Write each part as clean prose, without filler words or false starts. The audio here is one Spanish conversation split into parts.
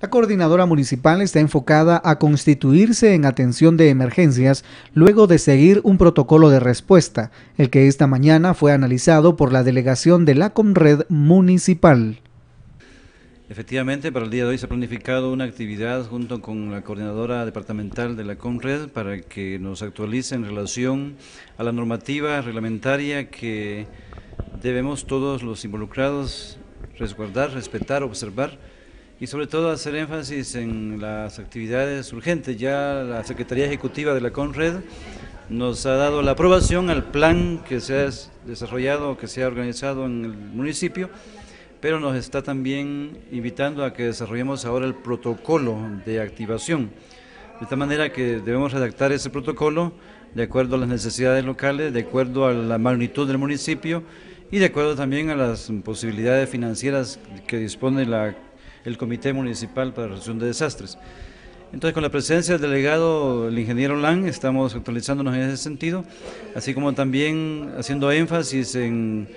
La coordinadora municipal está enfocada a constituirse en atención de emergencias luego de seguir un protocolo de respuesta, el que esta mañana fue analizado por la delegación de la Conred municipal. Efectivamente, para el día de hoy se ha planificado una actividad junto con la coordinadora departamental de la Conred para que nos actualice en relación a la normativa reglamentaria que debemos todos los involucrados resguardar, respetar, observar y sobre todo hacer énfasis en las actividades urgentes. Ya la Secretaría Ejecutiva de la Conred nos ha dado la aprobación al plan que se ha desarrollado, que se ha organizado en el municipio, pero nos está también invitando a que desarrollemos ahora el protocolo de activación, de esta manera que debemos redactar ese protocolo de acuerdo a las necesidades locales, de acuerdo a la magnitud del municipio y de acuerdo también a las posibilidades financieras que dispone el Comité Municipal para la Resolución de Desastres. Entonces, con la presencia del delegado, el ingeniero Lang, estamos actualizándonos en ese sentido, así como también haciendo énfasis en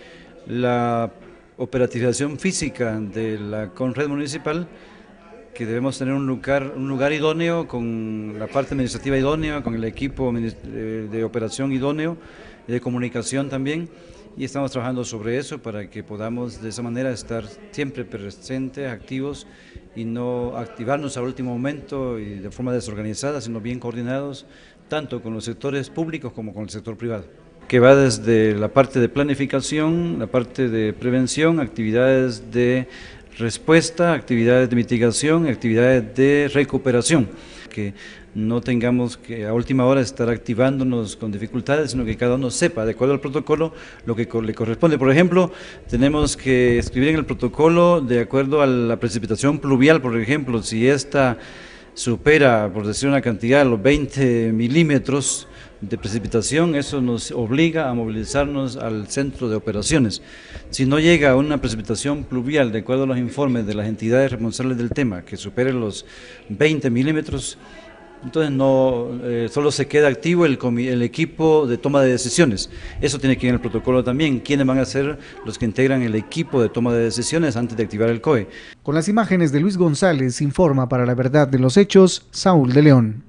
la operativización física de la Conred municipal, que debemos tener un lugar idóneo, con la parte administrativa idónea, con el equipo de operación idóneo, de comunicación también, y estamos trabajando sobre eso para que podamos de esa manera estar siempre presentes, activos y no activarnos al último momento y de forma desorganizada, sino bien coordinados, tanto con los sectores públicos como con el sector privado, que va desde la parte de planificación, la parte de prevención, actividades de respuesta, actividades de mitigación, actividades de recuperación, que no tengamos que a última hora estar activándonos con dificultades, sino que cada uno sepa, de acuerdo al protocolo, lo que le corresponde. Por ejemplo, tenemos que escribir en el protocolo, de acuerdo a la precipitación pluvial, por ejemplo, si esta supera, por decir una cantidad, los 20 milímetros de precipitación, eso nos obliga a movilizarnos al centro de operaciones. Si no llega a una precipitación pluvial, de acuerdo a los informes de las entidades responsables del tema, que supere los 20 milímetros, entonces solo se queda activo el equipo de toma de decisiones. Eso tiene que ir en el protocolo también. ¿Quiénes van a ser los que integran el equipo de toma de decisiones antes de activar el COE? Con las imágenes de Luis González, informa para La Verdad de los Hechos, Saúl de León.